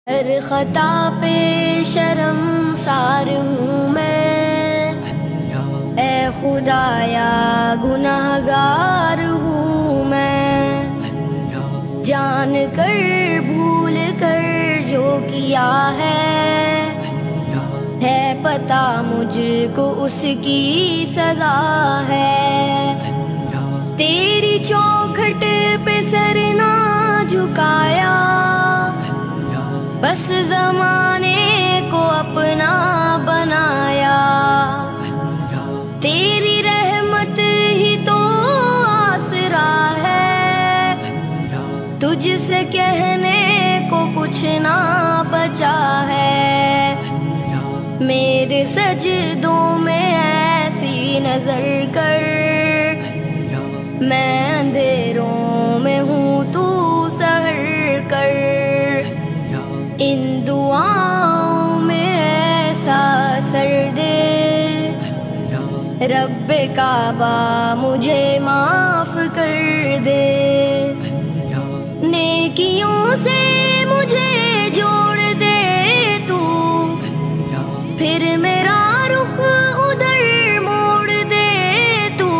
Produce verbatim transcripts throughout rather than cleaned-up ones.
ہر خطا پہ شرمسار ہوں میں، اے خدایا گنہگار ہوں میں، جان کر بھول کر جو کیا ہے ہے پتہ مجھ کو اس کی سزا ہے۔ تیری چوکھٹ پہ سر نہ جھکایا، بس زمانے کو اپنا بنایا۔ تیری رحمت ہی تو آسرا ہے، تجھ سے کہنے کو کچھ نہ بچا ہے۔ میرے سجدوں میں ایسی نظر کر، میں اندھیروں میں ہوں تو سحر کر۔ ان دعاؤں میں ایسا اثر دے، رب کعبہ مجھے معاف کر دے۔ نیکیوں سے مجھے جوڑ دے تو، پھر میرا رخ ادھر موڑ دے تو۔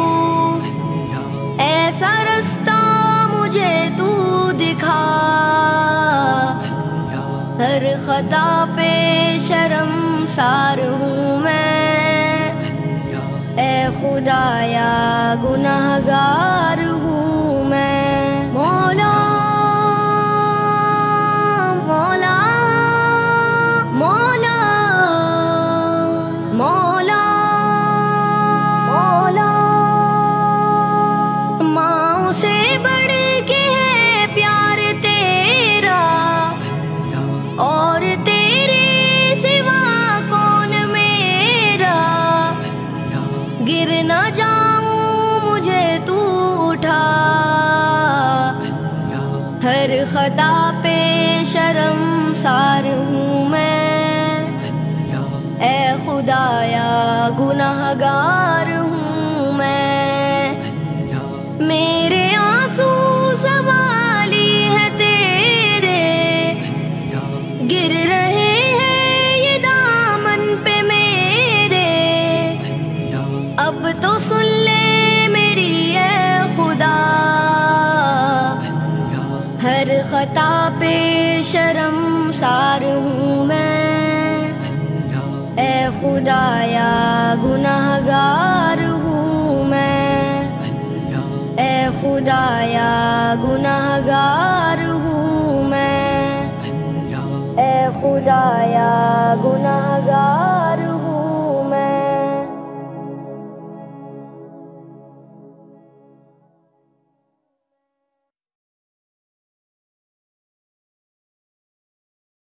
ایسا رستہ مجھے تو دکھا، ہر خطا پہ شرمسار ہوں میں، اے خدایا گنہگار ہوں میں۔ مولا مولا مولا مولا مولا، ماں سے بڑھ کے ہے پیار تیرا، اور تیرے سوا کون میرا۔ گر نہ جاؤں مجھے تو اٹھا، ہر خطا پہ شرمسار ہوں میں، اے خدایا گنہگار ہوں میں۔ میرے آنسو سوالی ہے تیرے، گر رہے ہیں یہ دامن پہ میرے۔ اب تو سن لے میری اے خدا، ہر خطا پہ شرمسار ہوں میں، اے خدایا گنہگار ہوں میں، اے خدایا گنہگار ہوں میں، اے خدایا گنہگار